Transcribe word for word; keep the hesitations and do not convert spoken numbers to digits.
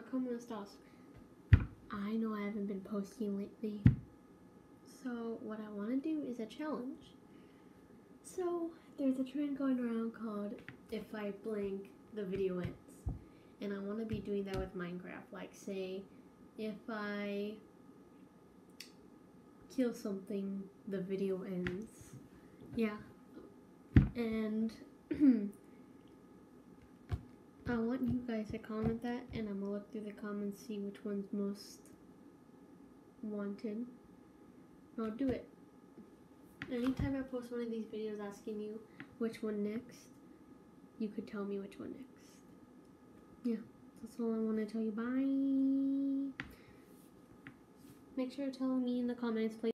come with us. I know I haven't been posting lately. So what I want to do is a challenge. So there's a trend going around called if I blink, the video ends. And I want to be doing that with Minecraft. Like say, if I kill something, the video ends. Yeah. And I want you guys to comment that, and I'm gonna look through the comments, see which one's most wanted. And I'll do it. Anytime I post one of these videos asking you which one next, you could tell me which one next. Yeah, that's all I want to tell you. Bye. Make sure to tell me in the comments, please.